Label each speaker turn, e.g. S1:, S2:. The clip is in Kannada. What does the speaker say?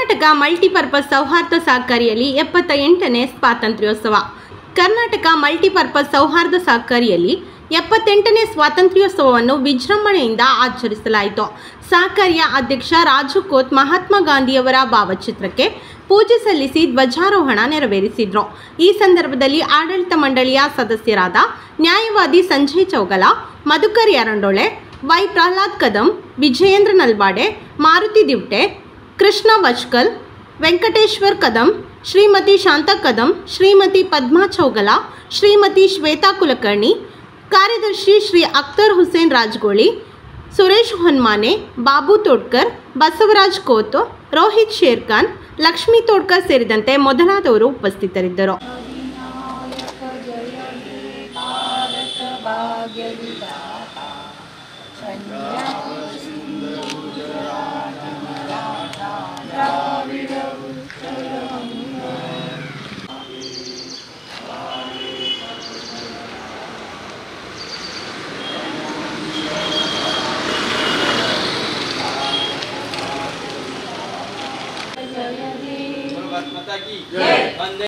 S1: ಕರ್ನಾಟಕ ಮಲ್ಟಿಪರ್ಪಸ್ ಸೌಹಾರ್ದ ಸಹಕಾರಿಯಲ್ಲಿ 78ನೇ ಸ್ವಾತಂತ್ರ್ಯೋತ್ಸವ. ಕರ್ನಾಟಕ ಮಲ್ಟಿಪರ್ಪಸ್ ಸೌಹಾರ್ದ ಸಹಕಾರಿಯಲ್ಲಿ 78ನೇ ಸ್ವಾತಂತ್ರ್ಯೋತ್ಸವವನ್ನು ವಿಜೃಂಭಣೆಯಿಂದ ಆಚರಿಸಲಾಯಿತು. ಸಹಕಾರಿಯ ಅಧ್ಯಕ್ಷ ರಾಜು ಕೋತ್ ಮಹಾತ್ಮ ಗಾಂಧಿಯವರ ಭಾವಚಿತ್ರಕ್ಕೆ ಪೂಜೆ ಸಲ್ಲಿಸಿ ಧ್ವಜಾರೋಹಣ ನೆರವೇರಿಸಿದರು. ಈ ಸಂದರ್ಭದಲ್ಲಿ ಆಡಳಿತ ಮಂಡಳಿಯ ಸದಸ್ಯರಾದ ನ್ಯಾಯವಾದಿ ಸಂಜಯ್ ಚೌಗಲ, ಮಧುಕರ್ ಯರಂಡೋಳೆ, ವೈ ಪ್ರಹ್ಲಾದ್ ಕದಂ, ವಿಜಯೇಂದ್ರ ನಲ್ವಾಡೆ, ಮಾರುತಿ ದಿವಟೆ, ಕೃಷ್ಣ ವಚ್ಕಲ್, ವೆಂಕಟೇಶ್ವರ್ ಕದಂ, ಶ್ರೀಮತಿ ಶಾಂತಾ ಕದಂ, ಶ್ರೀಮತಿ ಪದ್ಮಾ ಚೌಗಲ, ಶ್ರೀಮತಿ ಶ್ವೇತಾ ಕುಲಕರ್ಣಿ, ಕಾರ್ಯದರ್ಶಿ ಶ್ರೀ ಅಖ್ತರ್ ಹುಸೇನ್ ರಾಜಗೋಳಿ, ಸುರೇಶ್ ಹೊನ್ಮಾನೆ, ಬಾಬು ತೋಡ್ಕರ್, ಬಸವರಾಜ್ ಕೋತ್, ರೋಹಿತ್ ಶೇರ್ಖಾನ್, ಲಕ್ಷ್ಮೀ ತೋಡ್ಕರ್ ಸೇರಿದಂತೆ ಮೊದಲಾದವರು ಉಪಸ್ಥಿತರಿದ್ದರು.
S2: माता की जय।